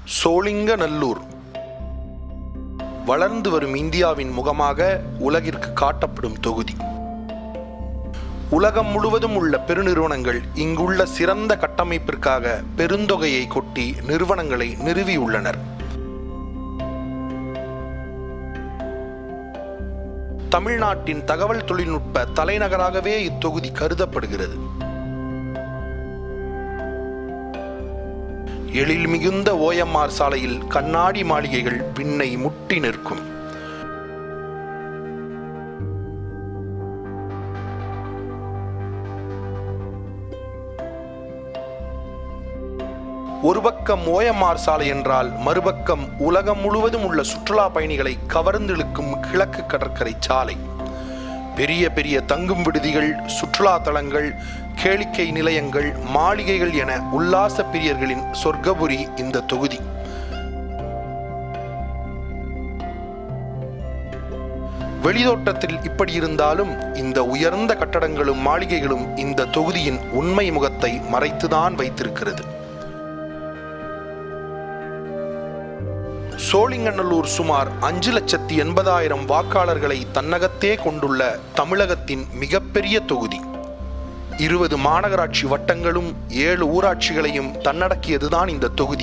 சோழிங்கநல்லூர் வளர்ந்து வரும் இந்தியாவின் முகமாக உலகிற்கு காட்டப்படும் தொகுதி. உலகம் முழுவதும் உள்ள பெருநிறுவனங்கள் இங்குள்ள சிறந்த கட்டமைப்பிற்காக பெருந்தொகையை கொட்டி நிறுவனங்களை நிறுவியுள்ளனர். தமிழ்நாட்டின் தகவல் தொழில்நுட்ப தலைநகராகவே இத்தொகுதி கருதப்படுகிறது. எழில் மிகுந்த OMR சாலையில் கண்ணாடி மாளிகைகள் விண்ணை முட்டி நிற்கும். ஒரு பக்கம் OMR சாலை என்றால் மறுபக்கம் உலகம் முழுவதும் உள்ள சுற்றுலா பயணிகளை கவர்ந்திழுக்கும் கிழக்கு கடற்கரை சாலை. பெரிய பெரிய தங்கும் விடுதிகள், சுற்றுலா தலங்கள், கேளிக்கை நிலையங்கள், மாளிகைகள் என உல்லாச பிரியர்களின் சொர்க்கபுரி இந்த தொகுதி. வெளித்தோட்டத்தில் இப்படி இருந்தாலும் இந்த உயர்ந்த கட்டடங்களும் மாளிகைகளும் இந்த தொகுதியின் உண்மை முகத்தை மறைத்துதான் வைத்திருக்கிறது. சோழிங்கநல்லூர் சுமார் 5,80,000 வாக்காளர்களை தன்னகத்தே கொண்டுள்ள தமிழகத்தின் மிகப்பெரிய தொகுதி. 20 மாநகராட்சி வட்டங்களும் 7 ஊராட்சிகளையும் தன்னடக்கியதுதான் இந்த தொகுதி.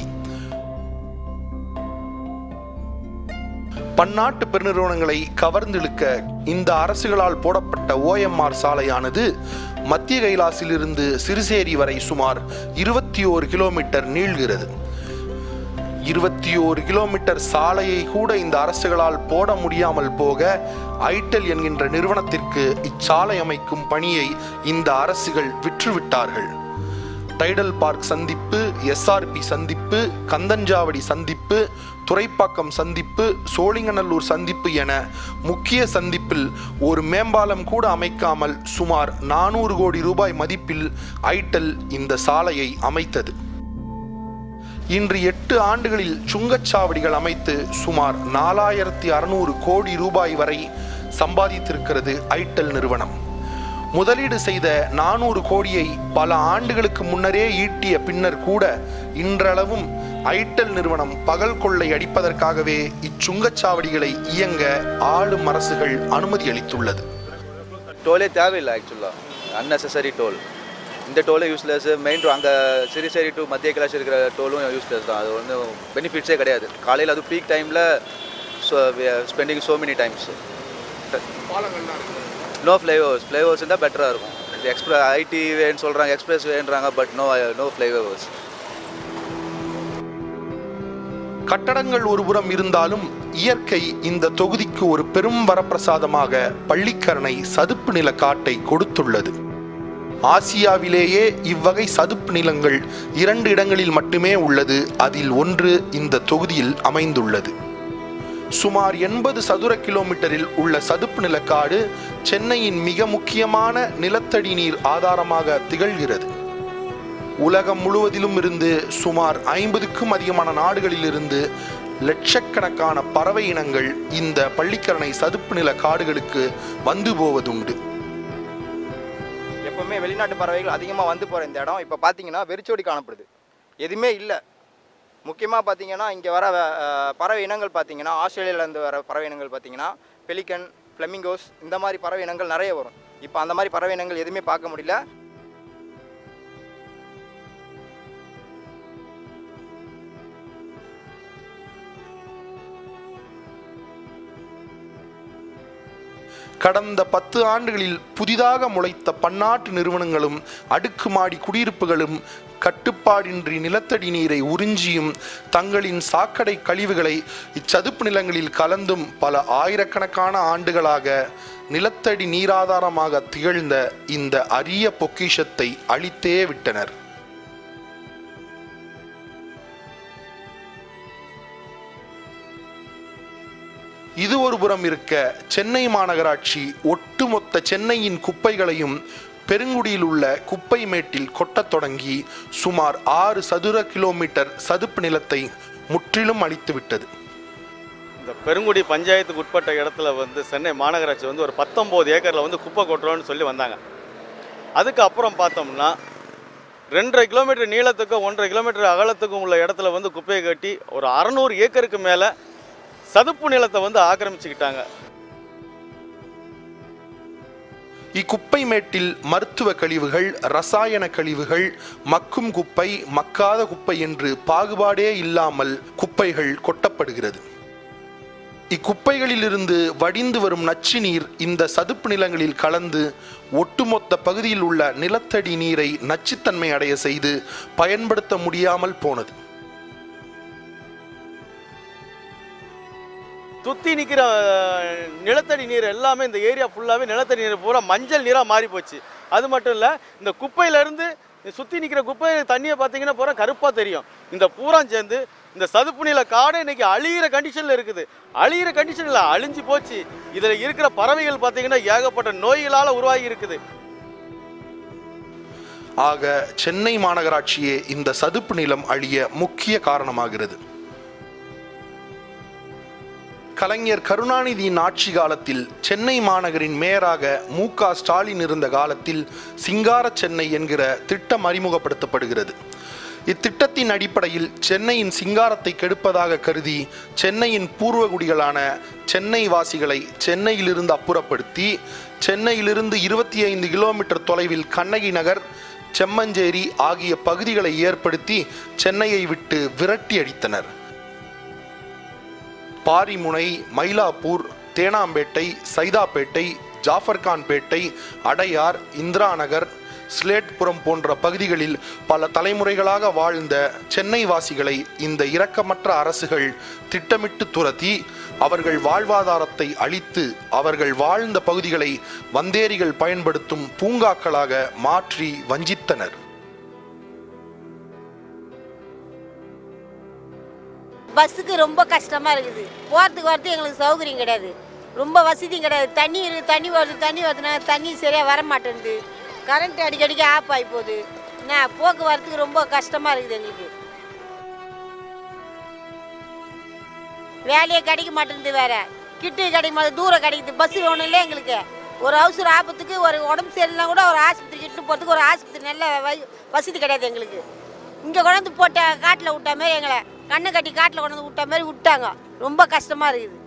பன்னாட்டு பெருநிறுவனங்களை கவர்ந்திழுக்க இந்த அரசுகளால் போடப்பட்ட OMR சாலையானது மத்திய கைலாசிலிருந்து சிறுசேரி வரை சுமார் 21 கிலோமீட்டர் நீள்கிறது. 21 கிலோமீட்டர் சாலையை கூட இந்த அரசுகளால் போட முடியாமல் போக ஐடெல் என்கின்ற நிறுவனத்திற்கு இச்சாலை அமைக்கும் பணியை இந்த அரசுகள் விற்றுவிட்டார்கள். டைடல் பார்க் சந்திப்பு, SRP சந்திப்பு, கந்தஞ்சாவடி சந்திப்பு, துறைப்பாக்கம் சந்திப்பு, சோழிங்கநல்லூர் சந்திப்பு என முக்கிய சந்திப்பில் ஒரு மேம்பாலம் கூட அமைக்காமல் சுமார் 400 கோடி ரூபாய் மதிப்பில் ஐடெல் இந்த சாலையை அமைத்தது. இன்று 8 ஆண்டுகளில் சுங்கச்சாவடிகள் அமைத்து சுமார் 4,600 கோடி ரூபாய் வரை சம்பாதித்திருக்கிறது ஐடெல் நிறுவனம். முதலீடு செய்த 400 கோடியை பல ஆண்டுகளுக்கு முன்னரே ஈட்டிய பின்னர் கூட இன்றளவும் ஐடெல் நிறுவனம் பகல் கொள்ளை அடிப்பதற்காகவே இச்சுங்கச்சாவடிகளை இயங்க ஆளும் அரசுகள் அனுமதி அளித்துள்ளது. டோலே தேவையில்லை. ஆக்சுவலாக அன்னெசரி டோல். இந்த டோலே யூஸ்லெஸ். மெயின் அங்கே சிறுசேரி டு மத்திய கைலாஷ் இருக்கிற டோலும் யூஸ்லெஸ் தான். அது ஒன்றும் பெனிஃபிட்ஸே கிடையாது. காலையில் அது பீக் டைமில் spending so many times. No flyovers இருந்தால் பெட்டராக இருக்கும். இது ஐடி வேன்னு சொல்கிறாங்க, எக்ஸ்பிரஸ் வேன்றாங்க, பட் நோ ஃப்ளைஓவர்ஸ். கட்டடங்கள் ஒருபுறம் இருந்தாலும் இயற்கை இந்த தொகுதிக்கு ஒரு பெரும் வரப்பிரசாதமாக பள்ளிக்கரணை சதுப்பு நில காட்டை கொடுத்துள்ளது. ஆசியாவிலேயே இவ்வகை சதுப்பு நிலங்கள் 2 இடங்களில் மட்டுமே உள்ளது. அதில் ஒன்று இந்த தொகுதியில் அமைந்துள்ளது. சுமார் 80 சதுர கிலோமீட்டரில் உள்ள சதுப்பு நிலக்காடு சென்னையின் மிக முக்கியமான நிலத்தடி நீர் ஆதாரமாக திகழ்கிறது. உலகம் முழுவதிலும் இருந்து சுமார் 50க்கும் அதிகமான நாடுகளில் இருந்து லட்சக்கணக்கான பறவை இனங்கள் இந்த பள்ளிக்கரணை சதுப்பு நில காடுகளுக்கு வந்து போவதுண்டு. எப்பவுமே வெளிநாட்டு பறவைகள் அதிகமாக வந்து போகிற இந்த இடம் இப்போ பார்த்தீங்கன்னா வெறிச்சோடி காணப்படுது. எதுவுமே இல்லை. முக்கியமாக பார்த்தீங்கன்னா இங்கே வர பறவை இனங்கள் பார்த்தீங்கன்னா ஆஸ்திரேலியாவிலேருந்து வர பறவை இனங்கள் பார்த்தீங்கன்னா பெலிகன், ஃப்ளெமிங்கோஸ் இந்த மாதிரி பறவை இனங்கள் நிறைய வரும். இப்போ அந்த மாதிரி பறவை இனங்கள் எதுவுமே பார்க்க முடியல. கடந்த 10 ஆண்டுகளில் புதிதாக முளைத்த பன்னாட்டு நிறுவனங்களும் அடுக்குமாடி குடியிருப்புகளும் கட்டுப்பாடின்றி நிலத்தடி நீரை உறிஞ்சியும் தங்களின் சாக்கடை கழிவுகளை இச்சதுப்பு நிலங்களில் கலந்தும் பல ஆயிரக்கணக்கான ஆண்டுகளாக நிலத்தடி நீராதாரமாக திகழ்ந்த இந்த அரிய பொக்கிஷத்தை அழித்தே விட்டனர். இது ஒரு புறம் இருக்க, சென்னை மாநகராட்சி ஒட்டுமொத்த சென்னையின் குப்பைகளையும் பெருங்குடியில் உள்ள குப்பை மேட்டில் கொட்டத் தொடங்கி சுமார் 6 சதுர கிலோமீட்டர் சதுப்பு நிலத்தை முற்றிலும் அழித்துவிட்டது. இந்த பெருங்குடி பஞ்சாயத்துக்கு உட்பட்ட இடத்துல சென்னை மாநகராட்சி ஒரு 19 ஏக்கரில் குப்பை கொட்டுறோன்னு சொல்லி வந்தாங்க. அதுக்கப்புறம் பார்த்தோம்னா 2.5 கிலோமீட்டர் நீளத்துக்கும் 1.5 கிலோமீட்டர் அகலத்துக்கும் உள்ள இடத்துல வந்து குப்பையை கட்டி ஒரு 600 ஏக்கருக்கு மேலே சதுப்பு நிலத்தை வந்து ஆக்கிரமிச்சுக்கிட்டாங்க. இக்குப்பை மேட்டில் மருத்துவ கழிவுகள், ரசாயன கழிவுகள், மக்கும் குப்பை, மக்காத குப்பை என்று பாகுபாடே இல்லாமல் குப்பைகள் கொட்டப்படுகிறது. இக்குப்பைகளிலிருந்து வடிந்து வரும் நச்சு நீர் இந்த சதுப்பு நிலங்களில் கலந்து ஒட்டுமொத்த பகுதியில் உள்ள நிலத்தடி நீரை நச்சுத்தன்மை அடைய செய்து பயன்படுத்த முடியாமல் போனது. சுற்றி நிற்கிற நிலத்தடி நீர் எல்லாமே இந்த ஏரியா ஃபுல்லாகவே நிலத்தடி நீர் பூரா மஞ்சள் நீராக மாறி போச்சு. அது மட்டும் இல்லை, இந்த குப்பையிலேருந்து சுற்றி நிற்கிற குப்பை தண்ணியை பார்த்தீங்கன்னா பூரா கருப்பாக தெரியும். இந்த பூரா சேர்ந்து இந்த சதுப்பு நில காடை இன்னைக்கு அழியிற கண்டிஷனில் இருக்குது. அழியிற கண்டிஷனில் அழிஞ்சு போச்சு. இதில் இருக்கிற பறவைகள் பார்த்தீங்கன்னா ஏகப்பட்ட நோய்களால் உருவாகி இருக்குது. ஆக சென்னை மாநகராட்சியே இந்த சதுப்பு நிலம் அழிய முக்கிய காரணமாகிறது. கலைஞர் கருணாநிதியின் ஆட்சி காலத்தில் சென்னை மாநகரின் மேயராக மு.க. ஸ்டாலின் இருந்த காலத்தில் சிங்கார சென்னை என்கிற திட்டம் அறிமுகப்படுத்தப்படுகிறது. இத்திட்டத்தின் அடிப்படையில் சென்னையின் சிங்காரத்தை கெடுப்பதாக கருதி சென்னையின் பூர்வகுடிகளான சென்னை வாசிகளை சென்னையிலிருந்து அப்புறப்படுத்தி சென்னையிலிருந்து 25 கிலோமீட்டர் தொலைவில் கண்ணகி நகர், செம்மஞ்சேரி ஆகிய பகுதிகளை ஏற்படுத்தி சென்னையை விட்டு விரட்டி அடித்தனர். பாரிமுனை, மயிலாப்பூர், தேனாம்பேட்டை, சைதாப்பேட்டை, ஜாஃபர்கான்பேட்டை, அடையார், இந்திரா நகர், ஸ்லேட்புரம் போன்ற பகுதிகளில் பல தலைமுறைகளாக வாழ்ந்த சென்னை வாசிகளை இந்த இரக்கமற்ற அரசுகள் திட்டமிட்டு துரத்தி அவர்கள் வாழ்வாதாரத்தை அழித்து அவர்கள் வாழ்ந்த பகுதிகளை வந்தேரிகள் பயன்படுத்தும் பூங்காக்களாக மாற்றி வஞ்சித்தனர். பஸ்ஸுக்கு ரொம்ப கஷ்டமாக இருக்குது. போகிறதுக்கு வரது எங்களுக்கு சௌகரியம் கிடையாது, ரொம்ப வசதியும் கிடையாது. தண்ணி வருதுன்னா தண்ணி சரியாக வர மாட்டேங்குது. கரண்ட் அடிக்கடிக்கு ஆஃப் ஆகி போகுது. என்ன போக்குவரத்துக்கு ரொம்ப கஷ்டமாக இருக்குது. எங்களுக்கு வேலையே கிடைக்க மாட்டேங்குது, வேற கிட்டு கிடைக்க மாட்டேங்குது, தூரம் கிடைக்குது. பஸ்ஸு ஒன்றும் இல்லை எங்களுக்கு. ஒரு அவசர ஆபத்துக்கு ஒரு உடம்பு சரியில்லைனா கூட ஒரு ஆஸ்பத்திரி கிட்டு போகிறதுக்கு ஒரு ஆஸ்பத்திரி நல்ல வசதி கிடையாது எங்களுக்கு. இங்கே கொண்டாந்து போட்ட காட்டில் விட்ட மாரி எங்களை கண்ணை கட்டி காட்டில் கொண்டாந்து விட்ட மாதிரி விட்டாங்க. ரொம்ப கஷ்டமாக இருக்குது.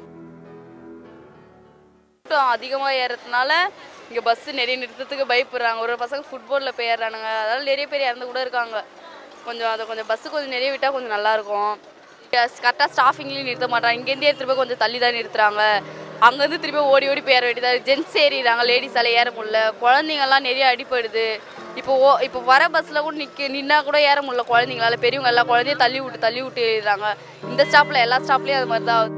கூட்டம் அதிகமாக ஏறதுனால இங்கே பஸ்ஸு நிறைய நிறுத்தத்துக்கு பயப்படுறாங்க. ஒரு பசங்க ஃபுட்பாலில் போய் ஏறானுங்க. அதனால் நிறைய பேர் இறந்து கூட இருக்காங்க. கொஞ்சம் பஸ்ஸு கொஞ்சம் நிறைய விட்டால் கொஞ்சம் நல்லாயிருக்கும். கரெக்டாக ஸ்டாஃபிங்லேயும் நிறுத்த மாட்டாங்க. இங்கேருந்து எடுத்துகிட்டு போய் கொஞ்சம் தள்ளி தான் நிறுத்துறாங்க. அங்கேருந்து திருப்பி ஓடி போய் ஏற வேண்டியதாக. ஜென்ட்ஸ் ஏறிடுறாங்க, லேடிஸால் ஏற முடியல. குழந்தைங்கள்லாம் நிறைய அடிப்படுது. இப்போ வர பஸ்ஸில் கூட நின்னா கூட ஏற முடியல குழந்தைங்களால. பெரியவங்க எல்லாம் குழந்தைய தள்ளி விட்டு ஏறிடுறாங்க. இந்த ஸ்டாப்பில் எல்லா ஸ்டாப்லேயும் அது மாதிரி தான்.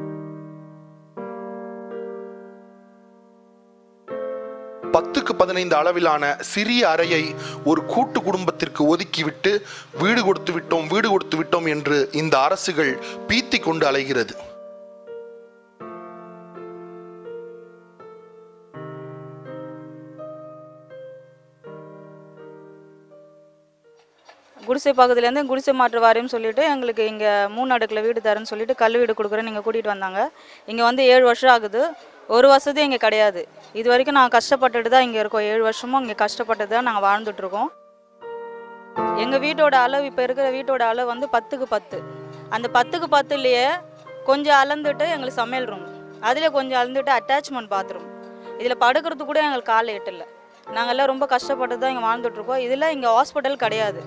10க்கு 15 அளவிலான சிறிய அறையை ஒரு கூட்டு குடும்பத்திற்கு ஒதுக்கிவிட்டு வீடு கொடுத்து விட்டோம் என்று இந்த அரசுகள் பீத்தி கொண்டு அலைகிறது. குடிசை பகுதியிலேருந்து குடிசை மாற்று வாரியம் சொல்லிட்டு எங்களுக்கு இங்கே 3 அடுக்கில் வீடு தரேன்னு சொல்லிட்டு கல் வீடு கொடுக்குறேன்னு இங்கே கூட்டிகிட்டு வந்தாங்க. இங்கே வந்து 7 வருஷம் ஆகுது. ஒரு வசதி இங்கே கிடையாது. இது வரைக்கும் நாங்கள் கஷ்டப்பட்டுட்டு தான் இங்கே இருக்கோம். 7 வருஷமும் இங்கே கஷ்டப்பட்டு தான் நாங்கள் வாழ்ந்துட்டுருக்கோம். எங்கள் வீட்டோட அளவு, இப்போ இருக்கிற வீட்டோட அளவு வந்து 10க்கு 10. அந்த 10க்கு 10லேயே கொஞ்சம் அளந்துட்டு எங்களுக்கு சமையல் ரூம், அதில் கொஞ்சம் அளந்துட்டு அட்டாச்மெண்ட் பாத்ரூம், இதில் படுக்கிறதுக்கு கூட எங்களுக்கு காலை எட்டில்லை. நாங்கள்லாம் ரொம்ப கஷ்டப்பட்டு தான் இங்கே வாழ்ந்துட்டுருக்கோம். இதில் இங்கே ஹாஸ்பிட்டல் கிடையாது.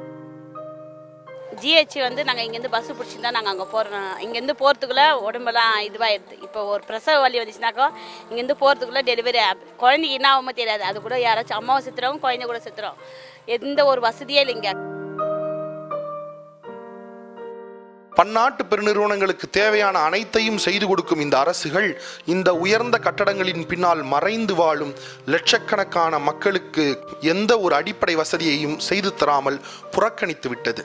ஜிஹெச் வந்து நாங்கள் இங்கேருந்து பஸ்ஸு பிடிச்சிருந்தா நாங்கள் அங்கே போகிறோம். இங்கேருந்து போகிறதுக்குள்ளே உடம்பெல்லாம் இதுவாகிடுது. இப்போ ஒரு பிரசவ வலி வந்துச்சுனாக்கா இங்கேருந்து போகிறதுக்குள்ளே டெலிவரி குழந்தைக்கு என்ன ஆகாமல் தெரியாது. அது கூட யாராச்சும் அம்மாவை செத்துறவங்க குழந்தை கூட செத்துறோம். எந்த ஒரு வசதியே இல்லைங்க. பன்னாட்டு பெருநிறுவனங்களுக்கு தேவையான அனைத்தையும் செய்து கொடுக்கும் இந்த அரசுகள் இந்த உயர்ந்த கட்டடங்களின் பின்னால் மறைந்து வாழும் லட்சக்கணக்கான மக்களுக்கு எந்த ஒரு அடிப்படை வசதியையும் செய்து தராமல் புறக்கணித்து விட்டது.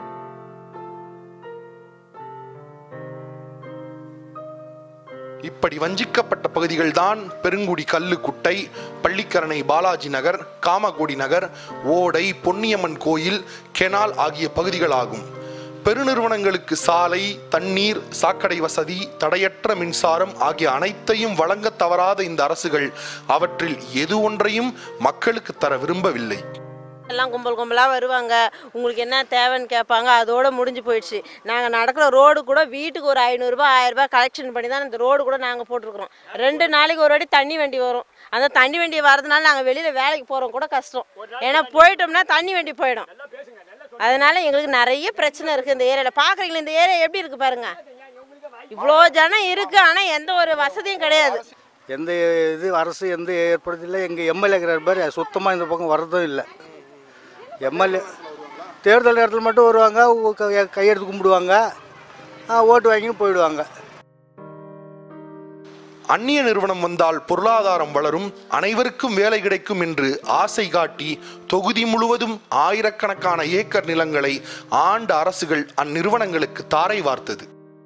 இப்படி வஞ்சிக்கப்பட்ட பகுதிகள்தான் பெருங்குடி கல்லுக்குட்டை, பள்ளிக்கரணை பாலாஜி நகர், காமகோடி நகர், ஓடை, பொன்னியம்மன் கோயில், கெனால் ஆகிய பகுதிகளாகும். பெருநிறுவனங்களுக்கு சாலை, தண்ணீர், சாக்கடை வசதி, தடையற்ற மின்சாரம் ஆகிய அனைத்தையும் வழங்க தவறாத இந்த அரசுகள் அவற்றில் எது ஒன்றையும் மக்களுக்கு தர விரும்பவில்லை. எல்லாம் கும்பலாக வருவாங்க, உங்களுக்கு என்ன தேவைன்னு கேட்பாங்க, அதோடு முடிஞ்சு போயிடுச்சு. நாங்கள் நடக்கிற ரோடு கூட வீட்டுக்கு ஒரு 500 ரூபாய் 1000 ரூபாய் கலெக்ஷன் பண்ணி தான் இந்த ரோடு கூட நாங்கள் போட்டிருக்கிறோம். 2 நாளைக்கு ஒரு வாட்டி தண்ணி வண்டி வரும். அந்த தண்ணி வண்டி வரதுனால நாங்கள் வெளியில் வேலைக்கு போகிறோம் கூட கஷ்டம். ஏன்னா போயிட்டோம்னா தண்ணி வண்டி போயிடும். அதனால் எங்களுக்கு நிறைய பிரச்சனை இருக்குது இந்த ஏரியாவில். பார்க்குறீங்களா இந்த ஏரியா எப்படி இருக்குது பாருங்கள். இவ்வளோ ஜனம் இருக்குது, ஆனால் எந்த ஒரு வசதியும் கிடையாது. எந்த இது அரசு எந்த ஏற்படுத்தல. எங்கள் எம்எல்ஏ இருக்கிற மாதிரி சுத்தமாக இந்த பக்கம் வர்றதும் இல்லை. எம்எல்ஏ தேர்தல் நேரத்தில் மட்டும் வருவாங்க, கையெடுத்து கும்பிடுவாங்க, ஓட்டு வாங்கின்னு போயிடுவாங்க. அந்நிய நிறுவனம் வந்தால் பொருளாதாரம் வளரும், அனைவருக்கும் வேலை கிடைக்கும் என்று ஆசை காட்டி தொகுதி முழுவதும் ஆயிரக்கணக்கான ஏக்கர் நிலங்களை ஆண்ட அரசுகள் அந்நிறுவனங்களுக்கு தாரை வார்த்தது.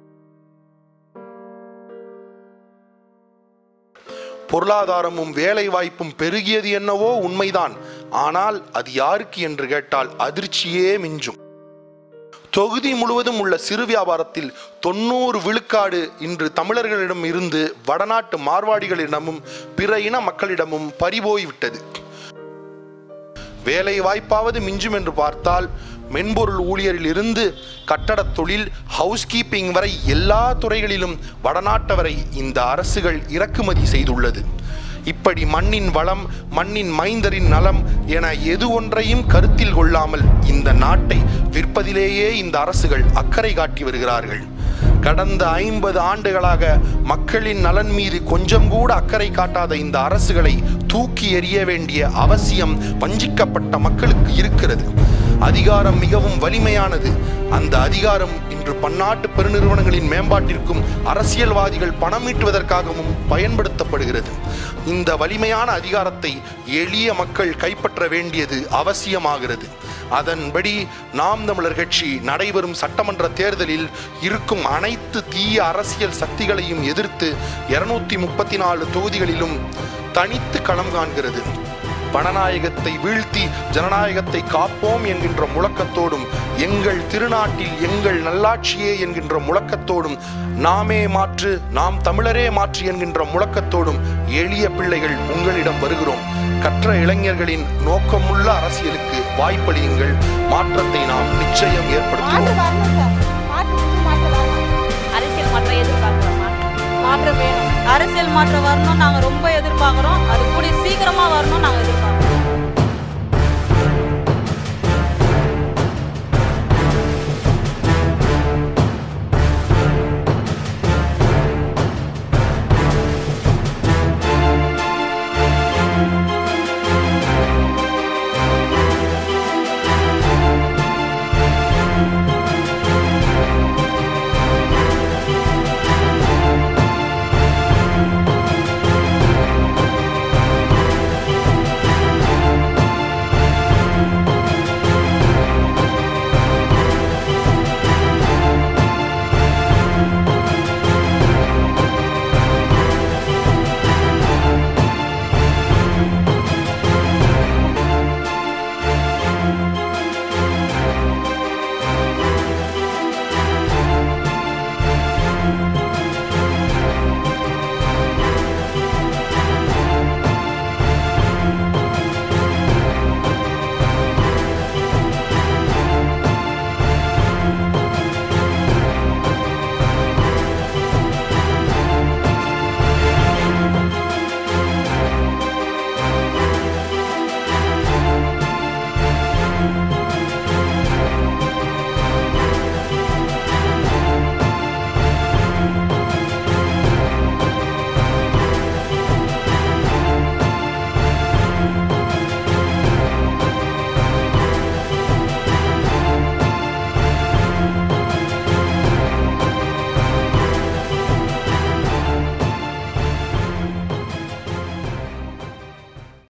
பொருளாதாரமும் வேலை வாய்ப்பும் பெருகியது என்னவோ உண்மைதான். ஆனால் அது யாருக்கு என்று கேட்டால் அதிர்ச்சியே மிஞ்சும். தொகுதி முழுவதும் உள்ள சிறு வியாபாரத்தில் 90 விழுக்காடு இன்று தமிழர்களிடம் இருந்து வடநாட்டு மார்வாடிகளிடமும் பிற இன மக்களிடமும் பறிபோய்விட்டது. வேலை வாய்ப்பாவது மிஞ்சும் என்று பார்த்தால் மென்பொருள் ஊழியரில் இருந்து கட்டடத் தொழில், ஹவுஸ் கீப்பிங் வரை எல்லா துறைகளிலும் வடநாட்டவரை இந்த அரசுகள் இறக்குமதி செய்துள்ளது. இப்படி மண்ணின் வளம், மண்ணின் மைந்தரின் நலம் என எது ஒன்றையும் கருத்தில் கொள்ளாமல் இந்த நாட்டை விற்பதிலேயே இந்த அரசுகள் அக்கறை காட்டி வருகிறார்கள். கடந்த 50 ஆண்டுகளாக மக்களின் நலன் மீது கொஞ்சம் கூட அக்கறை காட்டாத இந்த அரசுகளை தூக்கி எறிய வேண்டிய அவசியம் வஞ்சிக்கப்பட்ட மக்களுக்கு இருக்கிறது. அதிகாரம் மிகவும் வலிமையானது. அந்த அதிகாரம் இன்று பன்னாட்டு பெருநிறுவனங்களின் மேம்பாட்டிற்கும் அரசியல்வாதிகள் பணம் ஈட்டுவதற்காகவும் பயன்படுத்தப்படுகிறது. இந்த வலிமையான அதிகாரத்தை எளிய மக்கள் கைப்பற்ற வேண்டியது அவசியமாகிறது. அதன்படி நாம் தமிழர் கட்சி நடைபெறும் சட்டமன்ற தேர்தலில் இருக்கும் அனைத்து தீய அரசியல் சக்திகளையும் எதிர்த்து 234 தொகுதிகளிலும் தனித்து களம் காண்கிறது. பணநாயகத்தை வீழ்த்தி ஜனநாயகத்தை காப்போம் என்கின்ற முழக்கத்தோடும், எங்கள் திருநாட்டில் எங்கள் நல்லாட்சியே என்கின்ற முழக்கத்தோடும், நாமே மாற்று நாம் தமிழரே மாற்று என்கின்ற முழக்கத்தோடும் எளிய பிள்ளைகள் உங்களிடம் வருகிறோம். கற்ற இளைஞர்களின் நோக்கமுள்ள அரசியலுக்கு வாய்ப்பளியுங்கள். மாற்றத்தை நாம் நிச்சயம் ஏற்படுத்துவோம். அரசியல் மாற்றம் வரணும் நாங்கள் ரொம்ப எதிர்பார்க்குறோம். அது கூடிய சீக்கிரமாக வரணும் நாங்கள் எதிர்பார்க்குறோம்.